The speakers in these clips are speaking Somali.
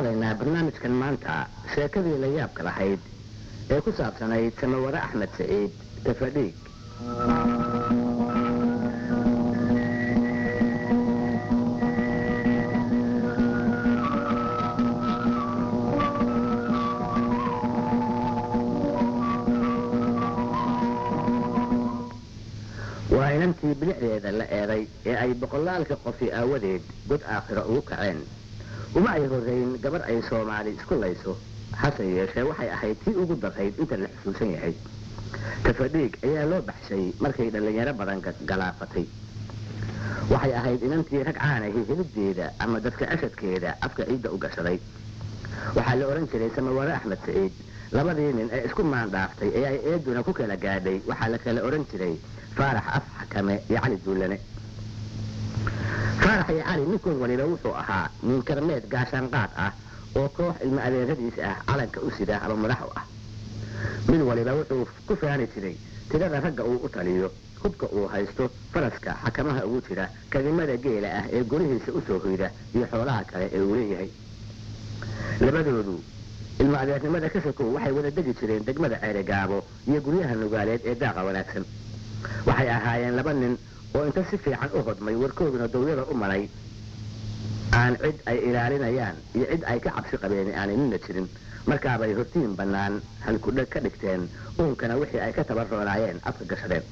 qaadaynaa barnaamijkan maanta sheekadii la yaabka lahayd ee ku saabsanayd samaware axmed saciid tafadhiig. waa inantii bilicdeeda la eeday ee ay boqolaalka qofi aawadeed god aakhiro ugu kaceen. uma ay horrayn gabar ay soomaali isku layso, hase yeeshee waxay ahayd tii ugu darayd inta la xusuusan yahay. tafadhiig ayaa loo baxshay markay dhallinyaro badan galaafatay. waxay ahayd inantii rag caanahi heliddeeda ama dadka ashadkeeda afka ciidda u gashaday. waxaa la odhan jiray samaware axmed saciid. labadii nin ee isku maandhaaftay ee ay eeduna ku kala gaadhay waxaa la kala odhan jiray faarax af xakame iyo cali duullane. faarax iyo cali ninkood waliba wuxuu ahaa nin karmeed gaashaanqaad ah oo koox ilmo adeeradiisa ah calanka u sida ama madax u ah. mid waliba wuxuu ku faani jiray tirada ragga uu u taliyo, hubka uu haysto, faraska xakamaha ugu jira, kadimada geela ah ee gurihiisa u soo hoyda iyo xoolaha kale ee uu leeyahay. labadoodu ilmo adeernimada ka sokow waxay wada degi jireen degmada ceerigaabo iyo guryaha nugaaleed ee daaqa wanaagsan. waxay ahaayeen laba nin oo inta si fiican u hodmay warkooduna dawyada u maray, aan cid ay ilaalinayaan iyo cid ay ka cabsi qabeen aanay nina jirin. markaabay hortiin bannaan halkudheg ka dhigteen, uunkana wixii ay ka tabarroonaayeen afka gashadeen.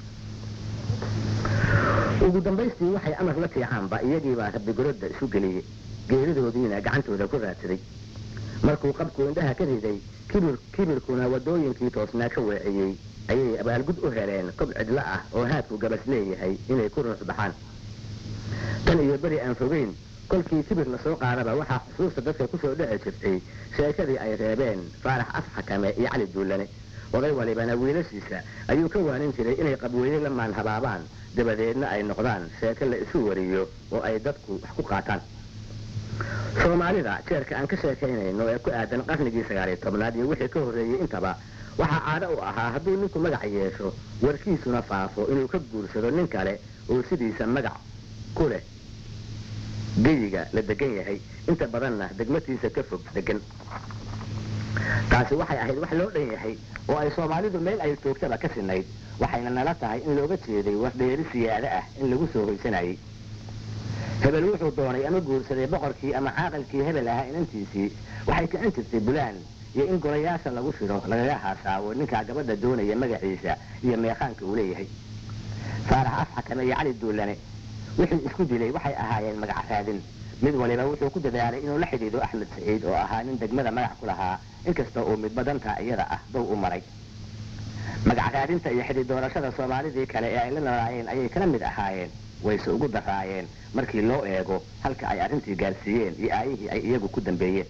ugu dambaystii waxay amar la fiicaanba iyagiibaa rabbigorodda isu geliyey, geeridoodiina gacantooda ku raadsaday. markuu qabku indhaha ka riday, kibirkuna waddooyinkii toosnaa ka weeciyey, ayay abaalgud u heleen kob cidlo ah oo haadku gabas leeyahay inay ku ruux baxaan. tan iyo beri aan fogeyn kolkii kibir lasoo qaadaba waxaa xusuusta dadka ku soo dhici jirtay sheekadii ay reebeen faarax af xakame iyo cali duullane. oday walibana wiilashiisa ayuu ka waanin jiray inay qabweyne la maanhabaabaan, dabadeedna ay noqdaan sheeko la isu wariyo oo ay dadku wax ku qaataan. soomaalida jeerka aan ka sheekaynayno ee ku aadan qarnigii 19aad iyo wixii ka horreeyey intaba waxaa caado u ahaa hadduu ninku magac yeesho warkiisuna faafo inuu ka guursado nin kale oo sidiisa magac ku leh geyiga la degan yahay, inta badanna degmatiisa ka fog degan. taasi waxay ahayd wax loo dhan yahay oo ay soomaalidu meel ay joogtaba ka sinayd, waxayna nala tahay in looga jeeday wardheeri siyaado ah in lagu soo hoysanayay. hebel wuxuu doonay ama guursaday boqorkii ama caaqilkii hebel ahaa inantiisii waxay kicin jirtay bulaan iyo in golayaasha lagu shiro lagaga haasaawo ninkaa gabadha doonaya magaciisa iyo meeqaanka uu leeyahay. faarax af xakame iyo cali duullane wixii isku dilay waxay ahaayeen magac raadin. mid waliba wuxuu ku dadaalay inuu la xidhiidho axmed saciid oo ahaa nin degmada magac ku lahaa, inkasta uu mid badantaa iyada ah dow u maray. magac raadinta iyo xidhiid doorashada soomaalidii kale ee ay la noolaayeen ayay kala mid ahaayeen, wayse ugu daraayeen markii loo eego halka ay arrintii gaarsiiyeen iyo aayihii ay iyagu ku dambeeyeen.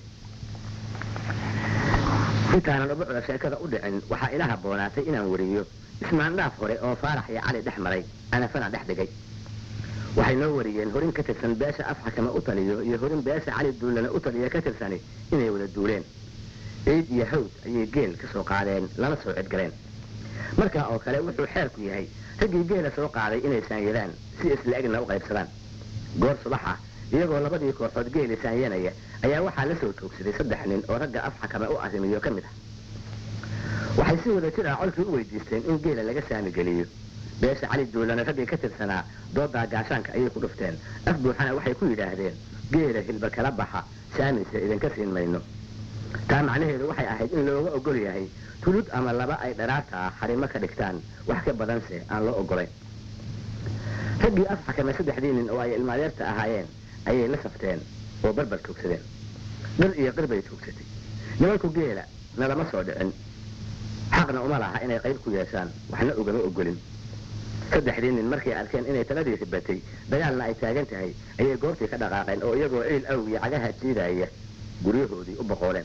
intaanan ubucda sheekada u dhicin waxaa ila habboonaatay inaan wariyo ismaandhaaf hore oo faarax iyo cali dhex maray, anafana dhex dhigay. waxay noo wariyeen horin ka tirsan beesha af xakame u taliyo iyo horin beesha cali duullane u taliya ka tirsani inay wada duuleen. ciid iyo hawd ayay geel ka soo qaadeen, lana soo cidgaleen. markaa oo kale wuxuu xeerku yahay raggii geela soo qaaday inay saanyadaan si isla egna u qaybsadaan. goor subaxa iyagoo labadii kooxood geeli saanyanaya ayaa waxaa la soo joogsaday 3 nin oo ragga af xakame u arrimiyo ka mid ah. waxay si wada jir ah colkii u weydiisteen in geela laga saami geliyo. beesha cali duullane raggii ka tirsanaa doodaa gaashaanka ayay ku dhufteen. af buuxana waxay ku yidhaahdeen geela hilba kala baxa, saamise idinka siin mayno. taa macnaheedu waxay ahayd in looga ogol yahay tulud ama laba ay dharaarta ah xarimo ka dhigtaan, wax ka badanse aan loo ogolayn. raggii af xakame 3 nin oo ay ilmaadeerta ahaayeen ayay la safteen oo barbar joogsadeen. dhir iyo qir bay joogsatay. nimanku geela nalama soo dhicin, xaqna uma laha inay qayb ku yeeshaan, waxna ugama ogolin. 3 nin markay arkeen inay taladii ribatay, dagaalna ay taagan tahay, ayay goobtii ka dhaqaaqeen oo iyagoo ciil awgii cagaha jiidaya guryahoodii u boqooleen.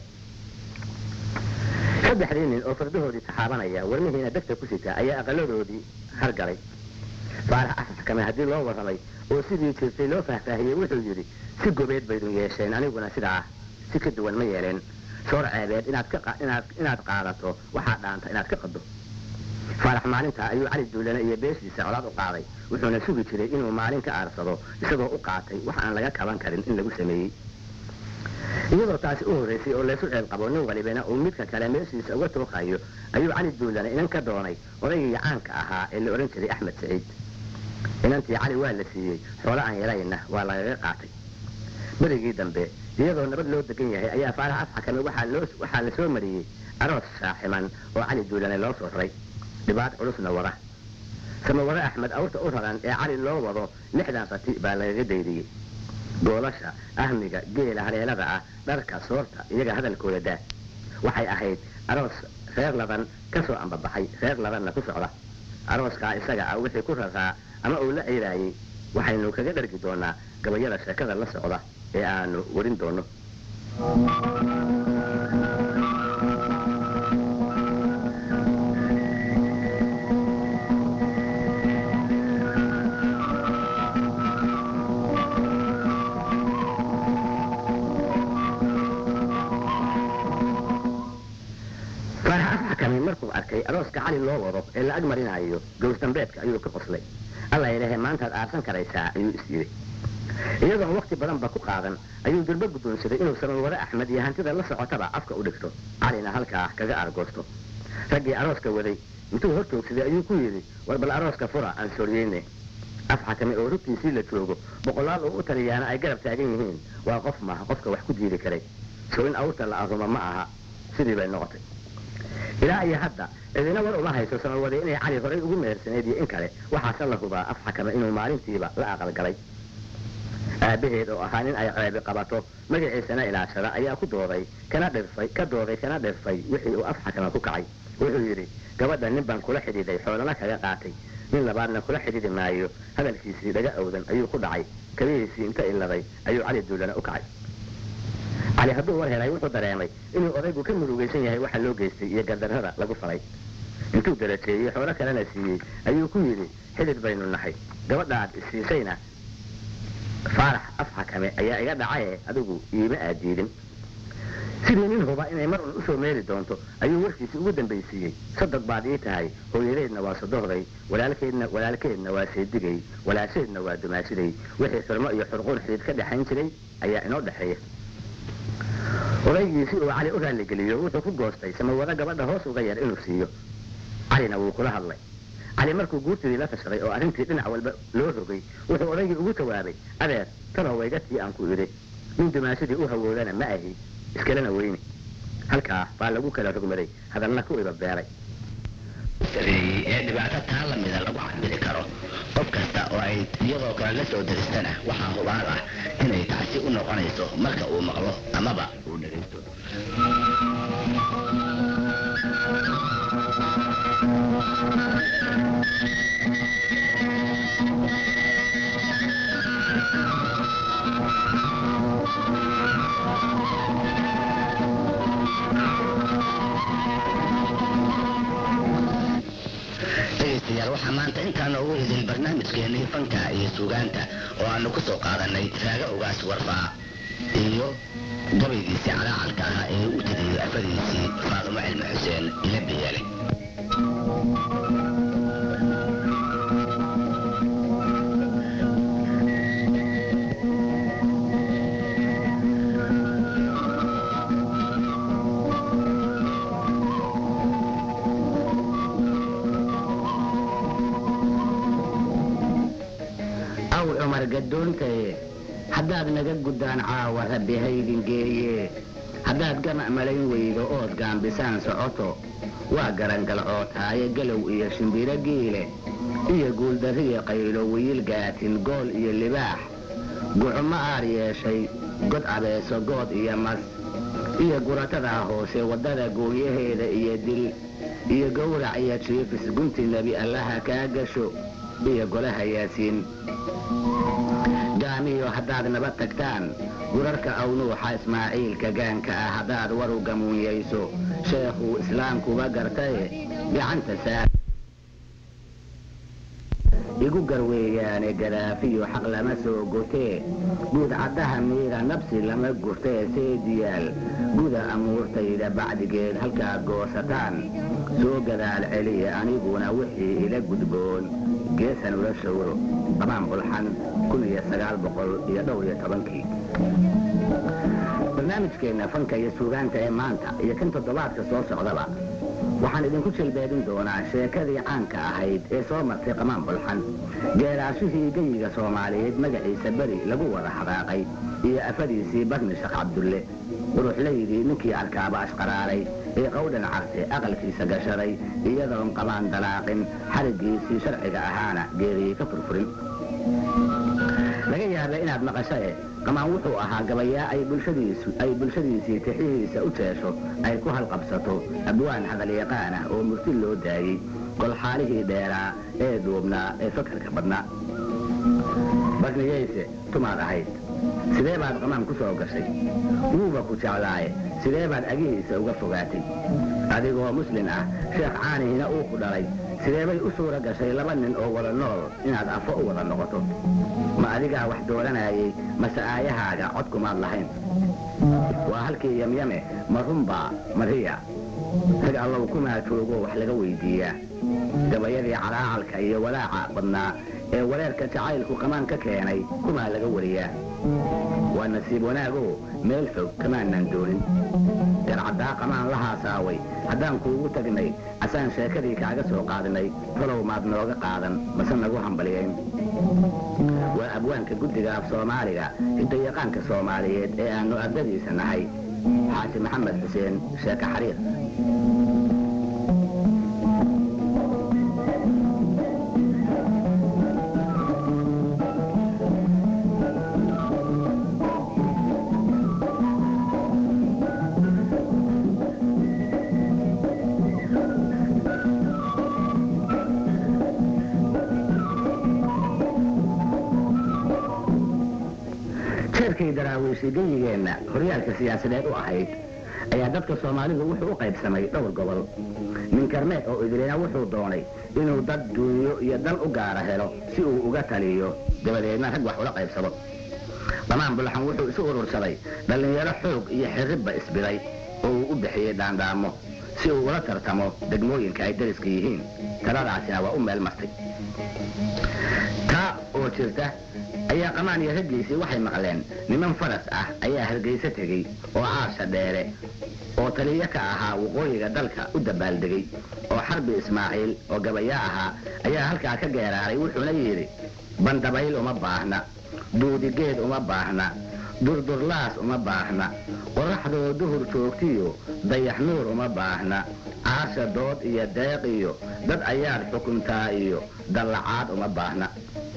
3 nin oo fardahoodii taxaabanaya warmihiina degta ku sita ayaa aqaladoodii hargalay. faarax af xakame haddii loo warramay oo sidii jirtay loo faahfaahiyey wuxuu yidhi si gobeed baydun yeesheen, aniguna sidaa si ka duwan ma yeeleen. soor ceebeed inaad qaadato waxaa dhaanta inaad ka qaddo. faarax maalintaa ayuu cali duullane iyo beeshiisa colaad u qaaday, wuxuuna sugi jiray inuu maalin ka aarsado isagoo u qaatay wax aan laga kaban karin in lagu sameeyey. iyadoo taasi u horraysay oo laysu ceel qabo nin walibana uu midka kale meeshiisa uga tooqayo ayuu cali duulana inan ka doonay odaygii caanka ahaa ee la odhan jiray axmed saciid inantii cali waa la siiyey xoolo aan yarayna waa lagaga qaatay berigii dambe iyadoo nabad loo degan yahay ayaa faarax afxakame waxaa la soo mariyey aroos shaaximan oo cali duulane loo soo raray dhibaat culusna wada samawade axmed awrta u raran ee cali loo wado 60 rati baa lagaga daydiyey goolasha ahmiga geela haleelada ah dharka soorta iyaga hadalkooda daa waxay ahayd aroos reer laban ka soo ambabaxay reer labanna ku socda arooskaa isaga ah wixii ku raraa ama uu la ciiraayey waxaynu kaga dhargi doonaa gabayada sheekada la socda ee aanu warin doono markuu arkay arooska cali loo wado ee la ag marinayo gowsdambeedka ayuu ka qoslay alla ilaahay maantaad aarsan karaysaa ayuu is yidhi iyadoo waqti badanba ku qaadan ayuu durbo guddoonsaday inuu samawade axmed iyo hantida la socotaba afka u dhigto calina halkaa kaga argoosto raggii arooska waday intuu hor toogsaday ayuu ku yidhi war bal arooska fura aan sooriyeyne afxakame oo rugtiisii la joogo boqolaal oo u taliyaana ay garab taagan yihiin waa qof maaha qofka wax ku diidi karay soo in awrta la aruma ma aha sidii bay noqotay ilaa iyo hadda idina war uma hayso samawade inay cali horay ugu mehersaneed iyo in kale waxaase la hubaa afxakame inuu maalintiiba la aqalgalay aabaheed oo ahaa nin ay ceebi qabato magaciisana ilaashada ayaa ka dooday kana dhirfay wixii uu afxakame ku kacay wuxuu yidhi gabadha nin baan kula xidhiiday xoolana kaga qaatay nin labaadna kula xidhiidi maayo hadalkiisii dhaga awdan ayuu ku dhacay kabihiisii inta iladay ayuu cali duulana u kacay cali hadduu war helay wuxuu dareemay inuu odaygu ka murugaysan yahay waxa loo geystay iyo gardarrada lagu falay intuu darajeeyey xoolo kalena siiyey ayuu ku yidhi xidid baynu nahay gabadha aad isiisayna faarax afxakame ayaa iga dhacaye adigu iima aadiidin sidii nin huba inay mar un usoo meeli doonto ayuu warkiisii ugu dambaysiiyey sadog baad ii tahay hooyadeedna waa sodohday walaalkeedna waa seedigay walaasheedna waa dumaashiday wixii xurmo iyo xurquun xidid ka dhexayn jiray ayaa inoo dhexeeya odaygiisi uu cali u raalligeliyo wuxuu ku goostay samawade gabadha hoos uga yar inuu siiyo calina wuu kula hadlay cali markuu guurtidii la tashaday oo arrintii dhinac walba loo rogay wuxuu odaygii ugu jawaabay adeer talow waygatii aan ku idhi nin dumaashadii u hawoodana ma ahi iskalena weyne halkaa baa lagu kala rogmaday hadalna ku iba beeray ee dhibaato taa lamida lagu cabiri karo qof kasta oo ay iyadoo kale la soo diristana waxaa hubaal ah inay taasi u noqonayso marka uu maqlo amaba uu dhegaysto waxaa maanta intaa noogu idin barnaamijkeennii fanka iyo suugaanta oo aanu ku soo qaadanay raaga ogaas warfaa iyo gabaygiisii calaacalka ahaa ee u tiriyey afadiisii faadumo cilmi xuseen ila biyale gaddoontaye haddaad naga guddaan caawa rabbi haydin geeye haddaad gamac malayn weydo ood gaambisaan socoto waa garangalcootaaye galow iyo shimbiro giile iyo guuldarriya qaylo wiil gaatin gool iyo libaax gucumo aar yeeshay god cabeeso good iyo mas iyo guratadaa hoose waddada gooyaheeda iyo dil iyo gowrac iyo jiifis gunti nebi allaha kaa gasho iyo golaha yaasiin gaamiyo haddaad nabad tagtaan gurarka awnuuxa ismaaciilka gaanka ah haddaad waru gamuunyayso sheekhuu islaamkuba gartaye gacanta saar igu garweeyaane gadaafiyo xaq lama soo gotee guud caddaha miira nabsi lama gurtee seediyaal guda amuurtayda bacdigeed halkaad goosataan soo gadaal celiya aniguna wixii ila gudboon geesan ula shawro qabaan bulxan 1912 barnaamijkeenna fanka iyo suugaanta ee maanta iyo kan toddobaadka soo socdaba waxaan idinku jilbeedin doonaa sheekadii caanka ahayd ee soo martay qamaan bulxan geeraashihii geyiga soomaaliyeed magaciisa beri lagu wada hadaaqay iyo afadiisii barni sheekh cabdulle quruxlaydii ninkii arkaaba ashqaraaray ee qowdhan carte aqalkiisa gashaday iyadoon qabaan dalaaqin xariggiisii sharciga ahaana geeriyey ka furfurin laga yaaba inaad maqashae qamaan wuxuu ahaa gabayaa ay bulshadiisii tixihiisa u jeesho ay ku halqabsato abwaan hadalyaqaan ah oo murti loo daayey golxaalihii dheeraa ee duubnaa ee fakarka badnaa barniyeyse tumaad ahayd sidee baad qamaan ku soo gashay wuuba ku jeclaaye sidee baad agihiisa uga fogaatay adigoo muslin ah sheekh caanihina uu ku dhalay sidee bay u suura gashay laba nin oo wada nool inaad afo u wada noqoto ma adigaa wax dooranayay mase aayahaaga cod kumaad lahayn waa halkii yamyame ma runbaa mariya rag allow kumaa joogo wax laga weydiiyaa gabayadii calaacalka iyo walaaca badnaa ee wareerka jacaylku qamaan ka keenay kumaa laga wariyaa waa nasiib wanaagoo meel fog kamaanan doonin garcaddaa qamaan la haasaaway haddaan kuugu tagnay asaan sheekadii kaaga soo qaadinay talow maad nooga qaadan mase nagu hambaliyayn waa abwaanka guddiga af soomaaliga hidayaqaanka soomaaliyeed ee aannu ardadiisa nahay xaaji maxamed xuseen sheeke xariir jeerkay daraawiishii geyigeenna horyaalka siyaasadeed u ahayd ayaa dadka soomaalidu wuxuu u qaybsamay dhowr gobol nin karmeed oo idilina wuxuu doonay inuu dad duunyo iyo dal u gaara helo si uu uga taliyo dabadeedna rag wax ula qaybsado qamaan bulxan wuxuu isu urursaday dhallinyaro xoog iyo xirribba isbiday oo uu u bixiyey dhaandhaamo si uu ula tartamo degmooyinka ay dariska yihiin taladaasina waa u meel martay taa oo jirta ayaa qamaan iyo raggiisii waxay maqleen niman faras ah ayaa hargayso tegey oo caasha dheere oo taliyo ka ahaa waqooyiga dalka u dabaaldegay oo xarbi ismaaciil oo gabayaa ahaa ayaa halkaa ka geeraaray wuxuuna yidhi bandabayl uma baahna duudigeed uma baahna durdurlaas uma baahna qoraxdoo duhur joogtiyo dayax nuur uma baahna caasha dood iyo deeq iyo dad ayaad xukuntaa iyo dallacaad uma baahna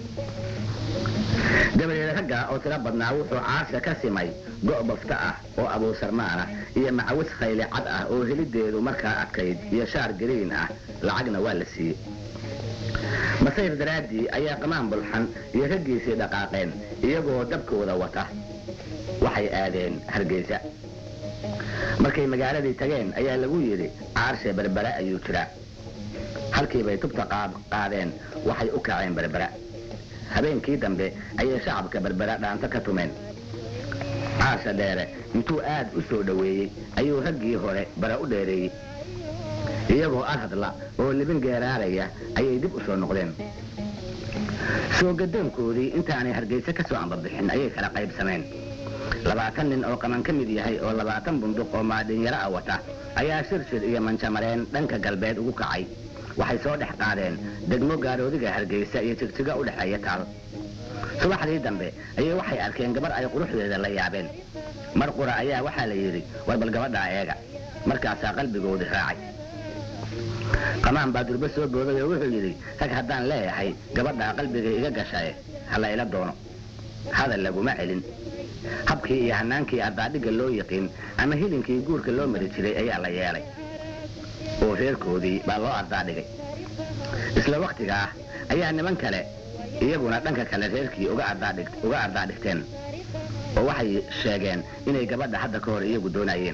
dabadeed ragga oo tiro badnaa wuxuu caasha ka simay go' bafta ah oo abuusarmaan ah iyo macawis khayle cad ah oo helideedu markaa adkayd iyo shaar gariin ah lacagna waa la siiyey masayr daraaddii ayaa qamaan bulxan iyo raggiisii dhaqaaqeen iyagoo dabkooda wata waxay aadeen hargeysa markay magaaladii tageen ayaa lagu yidhi caarshe berbera ayuu jiraa halkii bay tubta qaadeen waxay u kaceen berbera habeenkii dambe ayay shacabka berbera dhaanto ka tumeen caasha dheere intuu aad u soo dhoweeyey ayuu raggii hore bara u dheereeyey iyagoo arhadla oo libin geeraaraya ayay dib u soo noqdeen soo gadoonkoodii intaanay hargeysa ka soo ambabixin ayay kala qaybsameen 20 nin oo qaman ka mid yahay oo 20 bunduq oo maadhinyaro ah wata ayaa shirshir iyo manjamareen dhanka galbeed ugu kacay waxay soo dhex qaadeen degmo gaaroodiga hargeysa iyo jigjiga u dhexeeya taal subaxdii dambe ayay waxay arkeen gabar ay quruxdeeda la yaabeen mar qura ayaa waxaa la yidhi war bal gabadhaa eega markaasaa qalbigoodii raacay qamaan baa durbe soo booday oo wuxuu yidhi rag haddaan leeyahay gabadhaa qalbiga iga gashae ha la ila doono hadal laguma celin habkii iyo hanaankii ardaadhigga loo yiqiin ama hilinkii guurka loo mari jiray ayaa la yeelay oo reerkoodii baa loo ardaadhigay isla wakhtigaa ayaa niman kale iyaguna dhanka kale reerkii uga ardaadhigteen oo waxay sheegeen inay gabadha hadda ka hor iyagu doonayeen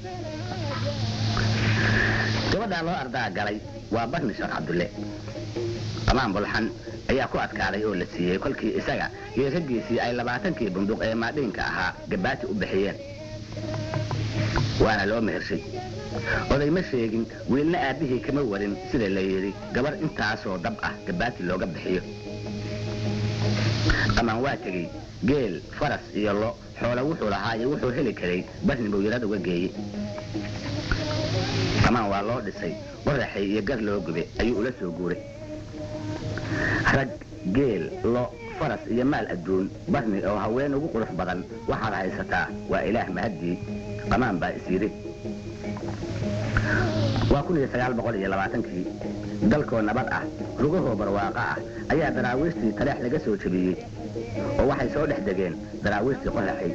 gabadhaa loo ardaa galay waa barni sheekh cabdulle qamaan bulxan ayaa ku adkaaday oo la siiyey kolkii isaga iyo raggiisii ay 20kii bunduq ee maadhiinka ahaa gabaati u bixiyeen waana loo mehershay oday ma sheegin wiilna aabbihii kama warin sida la yidhi gabar intaasoo dab ah gabaati looga bixiyo qamaan waa tegey geel faras iyo lo xoolo wuxuu lahaa iyo wuxuu heli karay barni buu yarad uga geeyey qamaan waa loo dhisay qoraxay iyo gar loo gube ayuu ula soo guuray rag geel lo faras iyo maal adduun barni oo haween ugu qurux badan waxaad haysataa waa ilaah mahaddii qamaan baa is yidhi waa 1920kii dalkoo nabad ah rugahoo barwaaqo ah ayaa daraawiishtii taleex laga soo jebiyey oo waxay soo dhex degeen daraawiishtii qoraxay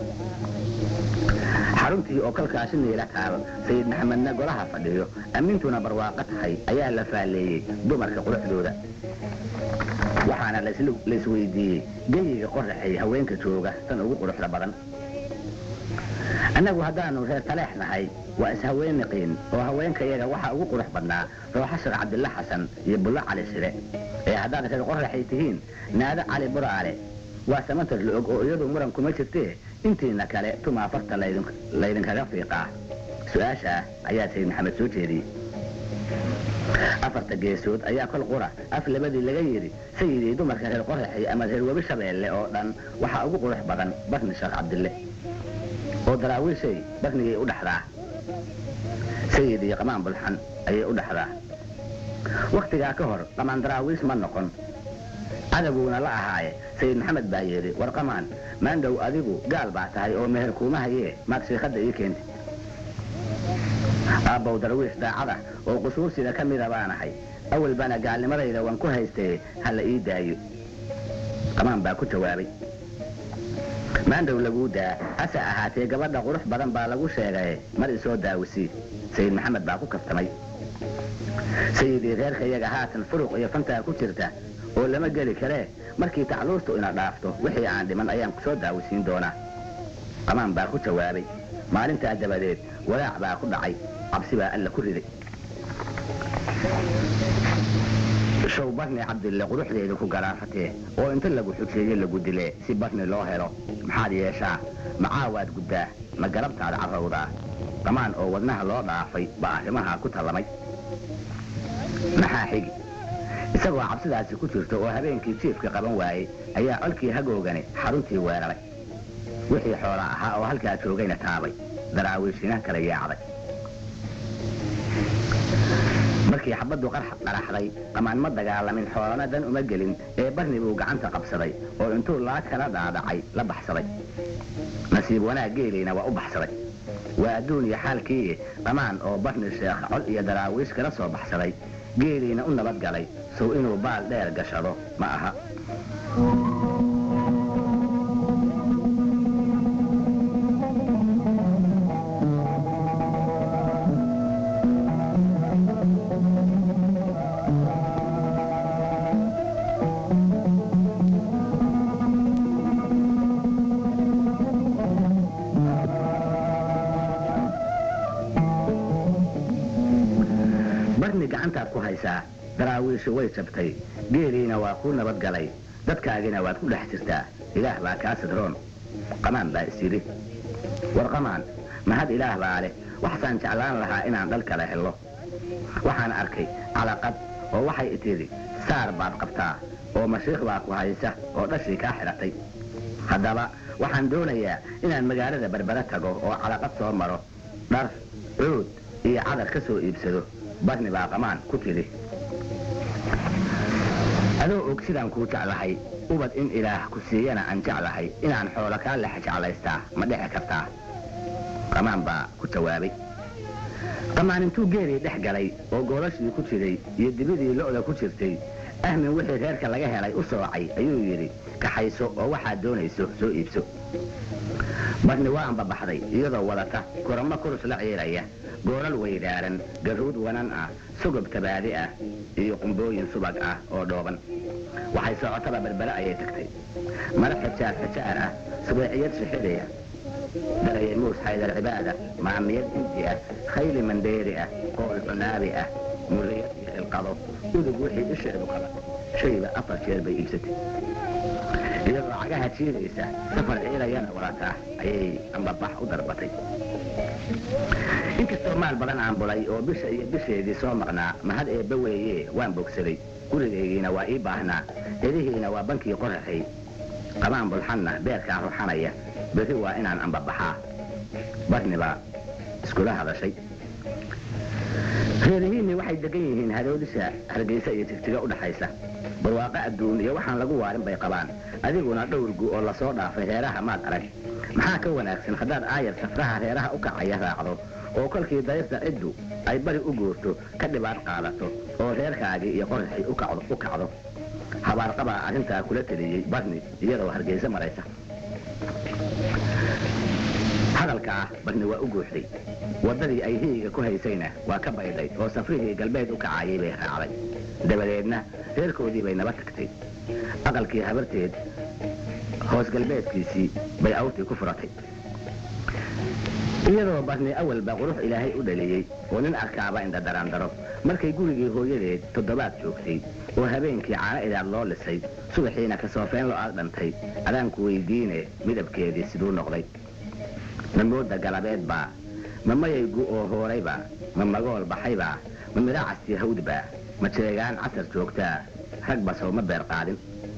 xaruntii oo kalkaasi niila taal sayid maxamedna golaha fadhiyo amintuna barwaaqo tahay ayaa la faalleeyey dumarka quruxdooda waxaana laisweydiiyey geyiga qoraxay haweenka jooga tan ugu quruxda badan annagu haddaanu reer taleex nahay waa ishaweenniqiin oo haweenka iyaga waxaa ugu qurux badnaa rooxa sheekh cabdilla xasan iyo bullo cali shire ee haddaad reer qoraxay tihiin naado cali buraale waa samantar la og oo iyadu muran kuma jirtee intiina kale tumaa farta laydinkaga fiiqaa su-aasha ayaa sayid maxamed soo jeediyey afarta geesood ayaa kol qura af labadii laga yidhi sayidii dumarka reer qoraxay ama reer webi shabeelle oo dhan waxaa ugu qurux badan barni sheekh cabdille oo daraawiishay barnigay u dhaxdaa sayidii qamaan bulxan ayay u dhaxdaa wakhtigaa ka hor qamaan daraawiis ma noqon cadawuuna la ahaaye sayid maxamed baa yidhi war qamaan maandhow adigu gaal baa tahay oo meher kuuma hayee maad shiikhadda ii keenti aabbow darwiish daacada oo qusuursida ka mida baanahay awalbana gaalnimadayda waan ku haystee ha la ii daayo qamaan baa ku jawaabay maandhow laguu daa hase ahaatee gabadha qurux badan baa lagu sheegay mar isoo daawisii sayid maxamed baa ku kaftamay sayidii reerka iyaga haatan furuq iyo fantaa ku jirta oo lama geli karee markii tacluustu ina dhaafto wixii aan dhiman ayaan kusoo daawisiin doonaa qamaan baa ku jawaabay maalintaa dabadeed walaac baa ku dhacay cabsi baa alla ku riday show barni cabdille quruxdeedu ku galaafatee oo inta lagu xujeeye lagu dilee si barni loo helo maxaad yeeshaa macaawaad guddaa ma garabtaada carrawdaa qamaan oo wadnaha loo dhaafay baa arrimaha ku tallamay maxaa xigi isagoo cabsidaasi ku jirta oo habeenkii jiifka qaban waayey ayaa colkii hagoogani xaruntii weeraray wixii xoola ahaa oo halkaa joogayna taabay daraawiishina kala yaacday markii xabaddu qaraxday qamaan ma dagaalamin xoolana dan uma gelin ee barni buu gacanta qabsaday oo intuu laad kala dhaadhacay la baxsaday nasiib wanaag geeliina waa u baxsaday waa adduun iyo xaalkii qamaan oo barni sheekh col iyo daraawiish kala soo baxsaday geeliina u nabad galay sow inuu baal dheer gashado ma aha barni gacantaad ku haysaa daraawiishu way jabtay geeliina waa kuu nabad galay dadkaagina waad ku dhex jirtaa ilaah baa kaa sidroon qamaan baa is yidhi war qamaan mahad ilaah baa leh waxsaan jeclaan lahaa inaan dhal kala helo waxaan arkay calaqad oo waxay itidhi saar baad qabtaa oo mashiikh baa ku haysa oo dhashii kaa xidhatay haddaba waxaan doonayaa inaan magaalada berbere tago oo calaqad soo maro dhar cuud iyo cadar ka soo iibsado barni baa qamaan ku tidhi adoo og sidaan kuu jeclahay ubad in ilaah ku siiyana aan jeclahay inaan xoolo kaa lex jeclaystaa ma dhici kartaa qamaan baa ku jawaabay qamaan intuu geelii dhex galay oo goolashii ku jiray iyo dibidii lo'da ku jirtay ahmin wixii reerka laga helay u soocay ayuu yidhi kaxayso oo waxaad doonayso soo iibso barni waa anbabaxday iyadoo wadata koramo kurus la ciiraya gooral weydaaran garuud wanan ah sugob tabaadi ah iyo qumbooyin subag ah oo dhooban waxay socotaba berbere ayay tagtay mara xijaar ah subeeciyad shixidaya darayay muus xaydar cibaada maamiyad inti ah khayli mandheeri ah qool cunaabi ah muriyad iyo xilqado udug wixii isheedu qaba shayba 4 jeer bay iibsatay iyadoo cagaha jiidaysa safar ciidayana walataa ayay ambabax u darbatay. inkastoo maal badan aan bulay oo bisha iyo bisheedii soo maqnaa mahad eebba weeye waan bogsaday. gurigaygiina waa ii baahnaa, hedihiina waa bankii qoraxay. qamaan bulxanna beerkaa ruxanaya, berri waa inaan ambabaxaa. barni baa iskula hadashay. reerihiinni waxay degan yihiin hadoodisha Hargeysa iyo Tigtiga u dhaxaysa. barwaaqo adduun iyo waxaan lagu waarin bay qabaan. adiguna dhowrgu oo la soo dhaafay reeraha maad arag. maxaa ka wanaagsan haddaad aayar safraha reeraha u kacaya raacdo oo kolkii dayasta ciddu ay bari u guurto ka dhibaat qaadato oo reerkaagii iyo qoraxii u kacdo. habaarqabaa arrintaa kula teliyey barni iyadoo Hargeysa maraysa. hadalkaa barni waa u guuxday. waddadii ay hiiga ku haysayna waa ka baydhay oo safrihii galbeed u kacayay bay raacday. dabadeedna reerkoodii bay naba tagtay. aqalkii habarteed hoos galbeedkiisii bay awrtii ku furatay. iyadoo barni awalba qurux ilaahay u dhaliyey oo nin arkaaba inda daraandaro markay gurigii hooyadeed 7 joogtay oo habeenkii caano idaad loo lisay subaxiina ka soofeen loo aad dhantay adaanku weydiine midabkeedii siduu noqday. ma mooda galabeed baa, ma mayaygu oo hoorayba, ma magool baxaybaa, ma midhacastii hawdbaa, ma jeegaan casar joogtaa, rag basow ma beer qaadin.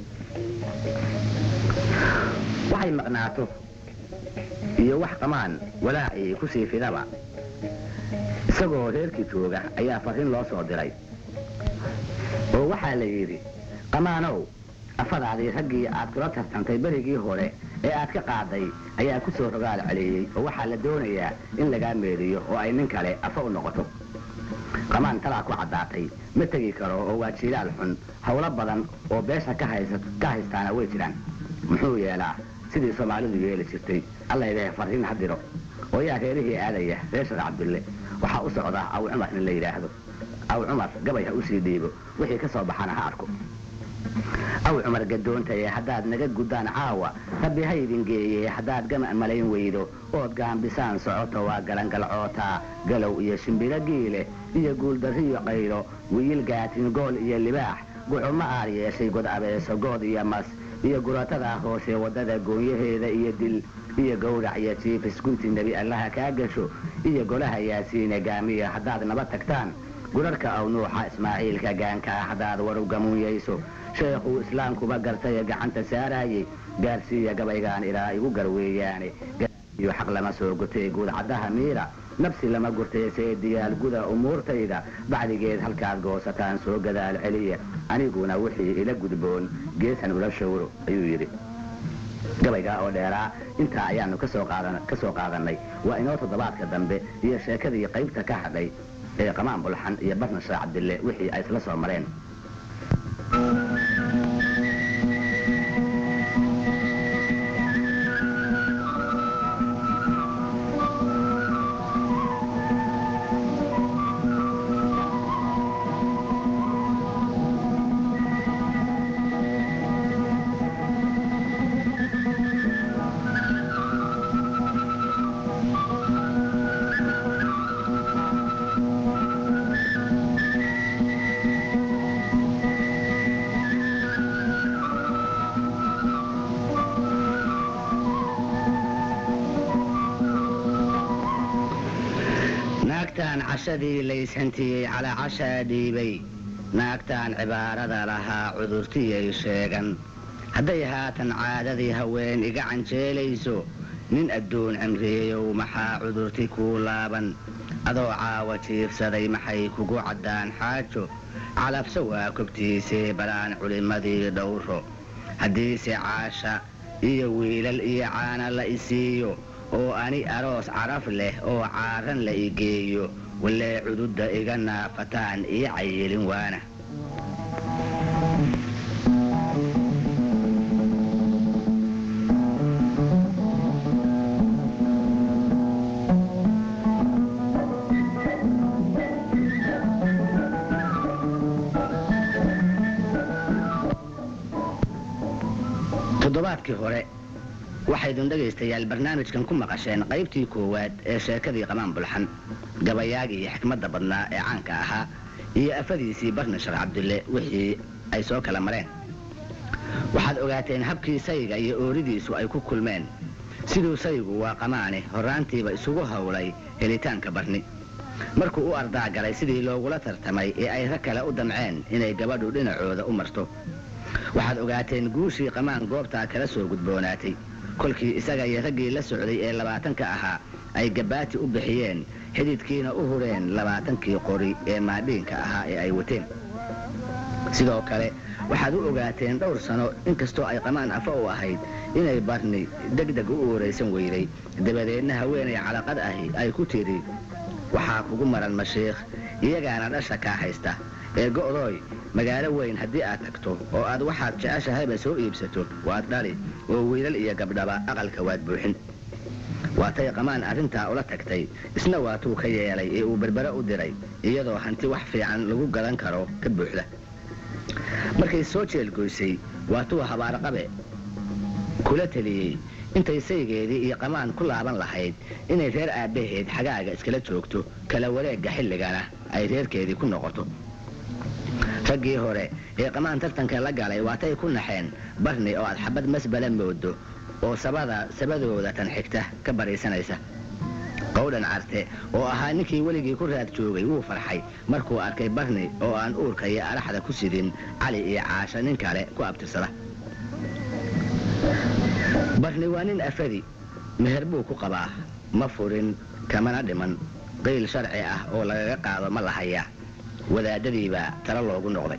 waxay maqnaato iyo wax qamaan walaacii ku sii fidaba. isagoo reerkii jooga ayaa farriin loo soo diray oo waxaa la yidhi, qamaanow afadaadii raggii aad kula tartantay berigii hore ee aad ka qaaday ayaa ku soo rogaal celiyey oo waxaa la doonayaa in lagaa meeriyo oo ay nin kale afa u noqoto. qamaan talaa ku caddaatay, ma tegi karo oo waa jiilaal xun. hawlo badan oo beesha ka haystaana way jiraan. muxuu yeelaa sidii Soomaalidu yeeli jirtay. alla ilaahay farriin ha diro oo yaa reerihii aadaya reer Sheekh Cabdulle. waxaa u socda aw Cumar in la yidhaahdo. aw Cumar gabay ha u sii dhiibo, wixii ka soo baxana ha arko. aw Cumar gadoontay haddaad naga guddaan caawa, rabbi ha idin geeyey haddaad gama malayn weydo ood gaambisaan socoto waa galangalcootaa. galow iyo shimbiro giile iyo guuldarriyo qaylo, wiil gaatin gool iyo libaax, gucuma aar yeeshay god abeeso good iyo mas iyo guratada hoose waddada goonyaheeda iyo dil iyo gowrac iyo jiifis gunti nebi allaha kaa gasho iyo golaha yaasiine gaamiya haddaad naba tagtaan. gurarka aw nuuxa ismaaciilka gaankaa haddaad waru gamuunyayso. sheekhuu islaamkuba gartaye gacanta saaraayey, gaarsiiya gabaygaan ilaa igu garweeyaane. iyo xaq lama soo gutay guudcaddaha miira, nafsi lama gurtay seediyaal guda umuurtayda. bacdigeed halkaad goosataan soo gadaal celiya, aniguna wixii ila gudboon geesan ula shawro ayuu yidhi. gabaygaa oo dheeraa intaa ayaanu ka soo qaadannay. waa inoo toddobaadka dambe iyo sheekadii qaybta ka hadhay ee qamaan bulxan iyo barni Sheekh Cabdulle wixii ay isla soo mareen. naagtaan cashadii layshantiyey calaa cashaa dhiibay, naagtaan cibaarada lahaa cudurtiyay sheegan. hadday haatan caadadii haween iga canjeelayso, nin adduun cimriyeyow maxaa cudurti kuu laaban. adoo caawa jiifsaday maxay kugu caddaan xaajo, calabso waa kogtiisee balaan culimmadii dhowro. haddiise caasha iyo wiilal iyo caana la isiiyo oo ani aroos caraf leh oo caaran la igeeyo, walee cududda iga naafataan ii cayilin waana. toddobaadkii hore waxaydun dhegaystayaal barnaamijkan ku maqasheen qaybtii koowaad ee sheekadii qamaan bulxan, gabayaagii iyo xikmadda badnaa ee caanka ahaa iyo afadiisii barni Sheekh Cabdulle wixii ay soo kala mareen. waxaad ogaateen habkii sayga iyo ooridiisu ay ku kulmeen siduu saygu waa qamaane horraantiiba isugu howlay helitaanka barni markuu u ardaa galay sidii loogula tartamay ee ay rag kale u damceen inay gabadhu dhinacooda u marto waxaad ogaateen guushii qamaan goobtaa kala soo gudboonaatay kolkii isaga iyo raggii la socday ee 20 ahaa ay gabaati u bixiyeen xididkiina u hureen 20kii qori ee maadhiinka ahaa ee ay wateen sidoo kale waxaad u ogaateen dhowr sano inkastoo ay qamaan afa u ahayd inay barni degdeg u uuraysan weyday dabadeedna haweenay calaqad ahi ay ku tiri waxaa kugu maran mashiikh iyagaana dhasha kaa haysta ee go'dooy magaalo weyn haddii aad tagto oo aad waxaad jeceshahayba soo iibsato waad dhali oo wiilal iyo gabdhaba aqalka waad buuxin waatay qamaan arrintaa ula tagtay isna waatuu ka yeelay ee uu berbere u diray iyadoo hanti wax fiican lagu gadan karo ka buuxda markay soo jeelgoysay waatuu habaarqabe kula taliyey intay saygeedii iyo qamaan ku laaban lahayd inay reer aabbaheed xagaaga iskala joogto kala wareegga xilligana ay reerkeedii ku noqoto raggii hore ee qamaan tartanka la galay waatay ku naxeen barni oo aad xabad masbala moodo oo sabadooda tan xigta ka bariisanaysa qowdhan carte oo ahaa ninkii weligii ku raad joogay wuu farxay markuu arkay barni oo aan uurka iyo araxda ku sidin cali iyo caasha nin kale ku abtirsada barni waa nin afadi meher buu ku qabaa ma furin kamana dhiman qiil sharci ah oo lagaga qaado ma lahaya wadaadadiibaa talo loogu noqday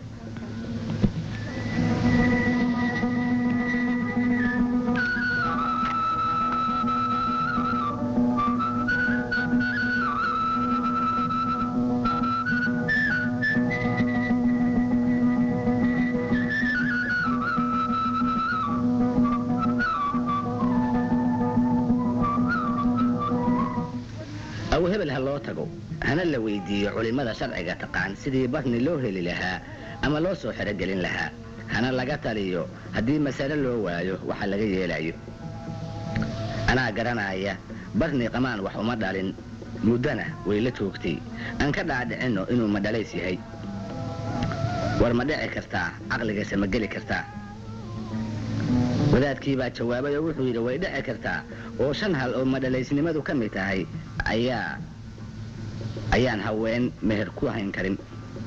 aw hebel ha loo tago hana la weydiiyo culimmada sharciga taqaan sidii barni loo heli lahaa ama loo soo xerogelin lahaa hana laga taliyo haddii masale loo waayo waxa laga yeelayo anaa garanaya barni qamaan wax uma dhalin muddana way la joogtay aan ka dhaadhicinno inuu madhalays yahay war ma dhici kartaa caqligaysa ma geli kartaa wadaadkii baa jawaabay oo wuxuu yidhi way dhici kartaa oo 5 hal oo madhalaysnimadu ka mid tahay ayaan haween meher ku hayn karin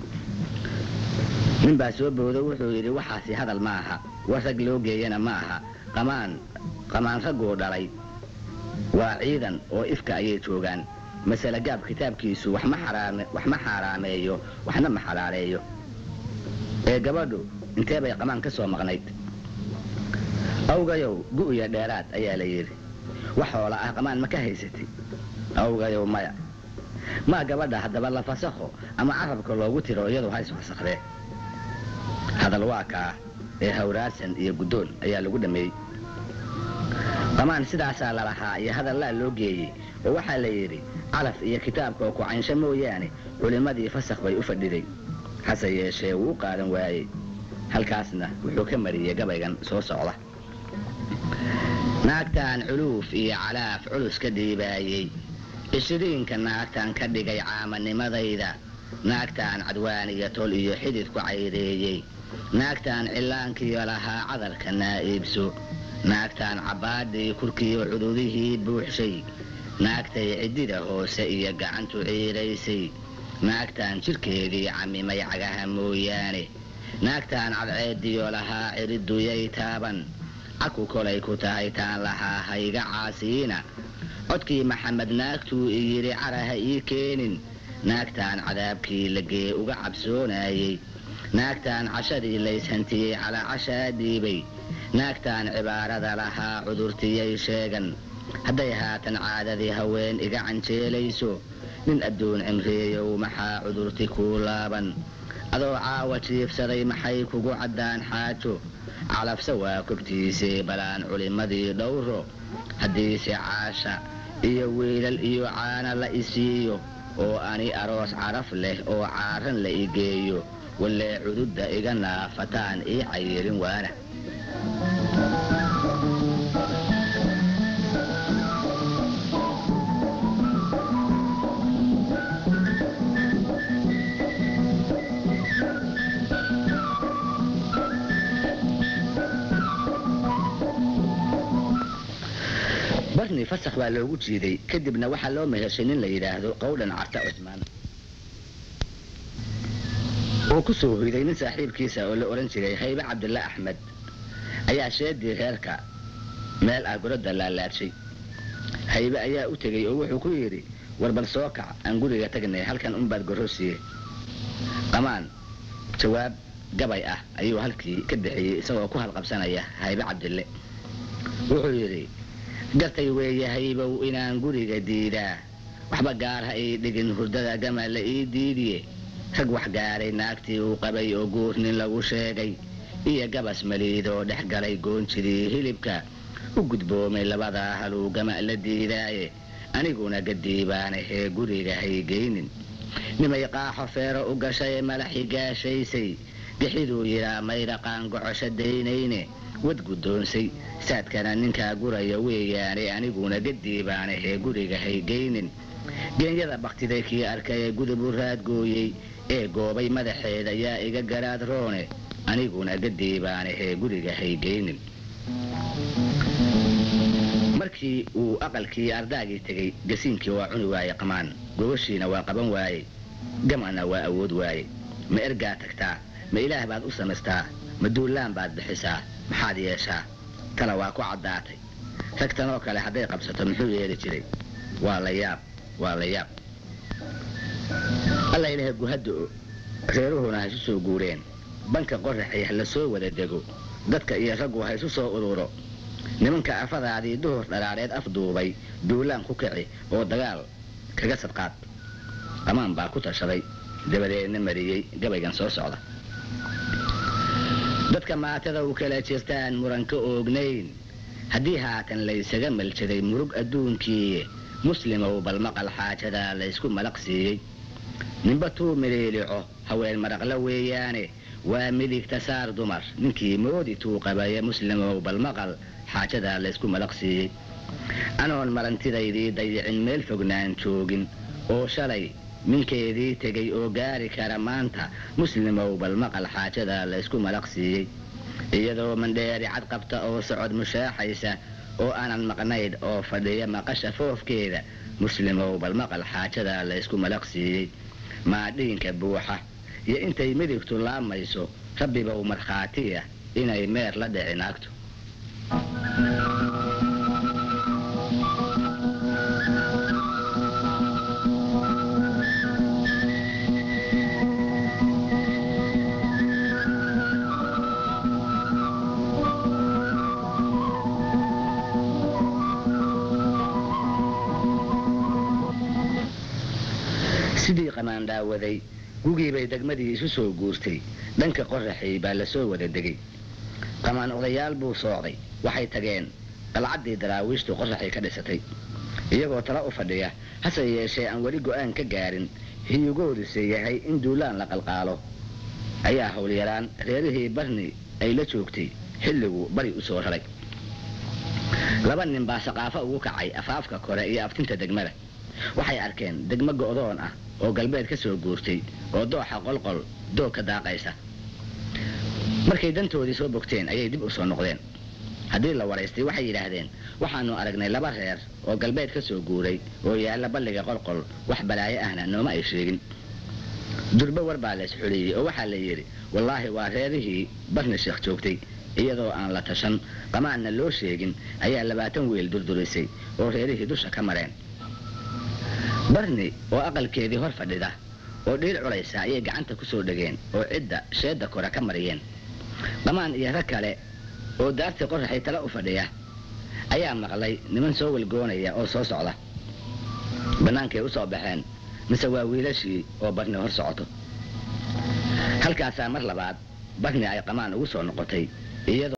nin baa soo boodo wuxuu yidhi waxaasi hadal ma aha war rag loo geeyana ma aha qamaan ragguu dhalay waa ciidan oo ifka ayay joogaan masale gaab kitaabkiisu wax ma xaaraameeyo waxna ma xalaaleeyo ee gabadhu intee bay qamaan ka soo maqnayd awgayow gu'ya dheeraad ayaa la yidhi wax hoola ah qamaan ma ka haysatay awgayow maya ma gabadha haddaba la fasakho ama carabka loogu tiro iyadu hays fasakhdee hadal waa kaa ee hawraarsan iyo guddoon ayaa lagu dhameeyey qamaan sidaasaa lalahaa iyo hadallaa loo geeyey oo waxaa la yidhi calaf iyo kitaabka oo ku caynsho mooyaane culimmadii fasakh bay u fadhiday hase yeeshee wuu u qaadan waayey halkaasna wuxuu ka mariyey gabaygan soo socda naagtaan culuuf iyo calaaf culus ka dhiibaayey 20 naagtaan ka dhigay caamanimadayda naagtaan cadwaan iyo tol iyo xidid ku cayreeyey naagtaan cillaankiyo lahaa cadarka naa'iibso naagtaan cabbaadii kurkiyo cududihii buuxshay naagtay ciddida hoose iyo gacantu ciiraysay naagtaan jirkeedii camimay cagaha mooyaane naagtaan cadceediyo lahaa ciriduyay taaban caku kolay ku tahay taan lahaa hayga caasiina codkii maxamed naagtuu iyidhi caraha ii keenin naagtaan cadaabkii lagee uga cabsoonayey naagtaan cashadii layshantiyey calaa cashaa dhiibay naagtaan cibaarada lahaa cudurtiyay sheegan hadday haatan caadadii haween iga canjeelayso nin adduun cimriyeyow maxaa cudurti kuu laaban adoo caawa jiifsaday maxay kugu caddaan xaajo calafse waa kobtiisee balaan culimmadii dhowro haddiise caasha iyo wiilal iyo caana la isiiyo oo ani aroos caraf leh oo caaran la igeeyo wallee cududda iga naafataan ii cayirin waana barni fasakh baa loogu jiiday kadibna waxaa loo mehershay nin la yidhaahdo qowdhan carta cusmaan oo ku soo hoyday nin saaxiibkiisa oo la odhan jiray haybe cabdilla axmed ayaa sheedii reerka meel agorodda laalaadshay haybe ayaa u tegey oo wuxuu ku yidhi war bal soo kac aan guriga tagnay halkan unbaad gorosiye qamaan jawaab gabay ah ayuu halkii ka bixiyey isagoo ku halqabsanaya haybe cabdille wuxuu yidhi gartay weeye haybow inaan guriga diidaa waxba gaar ha ii dhigin hurdada gama la ii diidiye rag wax gaaray naagtii uu qabay oo guur nin lagu sheegay iyo gabas maliidoo dhex galay goonjidii hilibka u gudboomay labadaa haluu gama la diidaaye aniguna gadiibaanahee guriga haygeynin nimay qaaxo feero u gashay malaxi gaashaysay gixiduu yidhaa maydhaqaan gocosho daynayne wad guddoonsay saadkana ninkaa guraya weeyaane aniguna gadiibaanahee guriga haygeynin geenyada baktiday kii arkay ee gudub u raadgooyey ee goobay madaxeeda yaa iga garaad roone aniguna gadiibaanahee guriga haygeynin markii uu aqalkii ardaagii tegey gasiinkii waa cuni waaye qamaan gogoshiina waa qaban waaye gamana waa awood waaye ma ergaa tagtaa ma ilaah baad u samaystaa ma duullaan baad bixisaa maxaad yeeshaa tala waa ku caddaatay ragtanoo kale hadday qabsato muxuu yeeli jiray waa la yaab alla ilaah guhaddo reeruhuna ha isu soo guureen banka qoraxay ha la soo wada dego dadka iyo raggu ha isu soo ururo nimanka afadaadii duhur dharaareed afduubay duulaan ku kici oo dagaal kaga sadqaad qamaan baa ku tashaday dabadeedna mariyey gabaygan soo socda dadka maatada u kala jirtaan muranka oognayn haddii haatan laysaga maljaday murug adduunkii muslimow bal maqal xaajadaa laysku malaq siiyey ninba tuu miliilico haween maraqla weeyaane waa midigta saar dumar ninkii moodi tuu qabaya muslimow bal maqal xaajadaa laysku malaq siiyey anoon marantidaydii dayicin meel fognaan joogin oo shalay minkeedii tegay oo gaari kara maanta muslimow bal maqal xaajadaa laysku malaq siiyey iyadoo mandheeri cad qabta oo socod mushaaxaysa oo aanan maqnayd oo fadhiya maqasha foofkeeda muslimow bal maqal xaajadaa laysku malaq siiyey maadhiinka buuxa iyo intay midigtu laamayso rabbibow markhaatiya inay meer la dhici naagto sidii qamaan dhaawaday gugii bay degmadii isu soo guurtay dhanka qoraxay baa la soo wada degay qamaan odayaal buu soocday waxay tageen qalcaddii daraawiishtu qoraxay ka dhisatay iyagoo tala u fadhiya hase yeeshee aan weli go'aan ka gaarin hiyugoodise yahay in duulaan la qalqaalo ayaa howlyaraan reerihii barni ay la joogtay xilligu bari u soo raray laba nin baa saqaafo ugu kacay afaafka kore iyo aftinta degmada waxay arkeen degmo go'doon ah oo galbeed ka soo guurtay oo dooxa qolqol doog ka daaqaysa markay dantoodii soo bogteen ayay dib u soo noqdeen haddii la waraystay waxay yidhaahdeen waxaannu aragnay laba reer oo galbeed ka soo guuray oo yaalla balliga qolqol wax balaayo ahna nooma ay sheegin durbo war baa lays xuliyey oo waxaa la yidhi wallaahi waa reerihii barni sheekh joogtay iyadoo aan la tashan qamaanna loo sheegin ayaa 20 wiil durdurisay oo reerihii dusha ka mareen barni oo aqalkeedii hor fadhida oo dhiil culaysa ayay gacanta ku soo dhageen oo cidda sheedda kore ka mariyeen qamaan iyo rag kale oo daartii qoraxay tala u fadhiya ayaa maqlay niman soo walgoonaya oo soo socda bannaankay u soo baxeen mise waa wiilashii oo barni hor socoto halkaasaa mar labaad barni ay qamaan ugu soo noqotay iyadoo